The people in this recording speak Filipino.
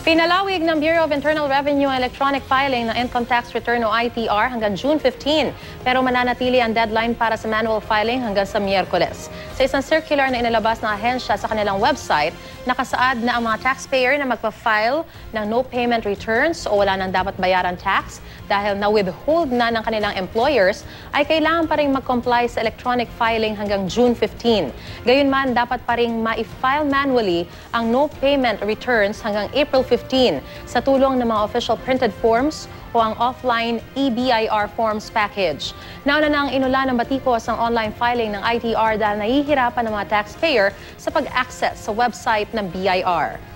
Pinalawig ng Bureau of Internal Revenue ang electronic filing ng Income Tax Return o ITR hanggang June 15. Pero mananatili ang deadline para sa manual filing hanggang sa Miyerkules. Sa isang circular na inilabas ng ahensya sa kanilang website, nakasaad na ang mga taxpayer na magpa-file ng no payment returns o wala nang dapat bayaran tax dahil na-withhold na ng kanilang employers ay kailangan pa rin mag-comply sa electronic filing hanggang June 15. Gayunman, dapat pa rin ma-file manually ang no payment returns hanggang April 15 sa tulong ng mga official printed forms o ang offline EBIR forms package. Nauna nang inulan ng batikos ang online filing ng ITR dahil nahihirapan ng mga taxpayer sa pag-access sa website ng BIR.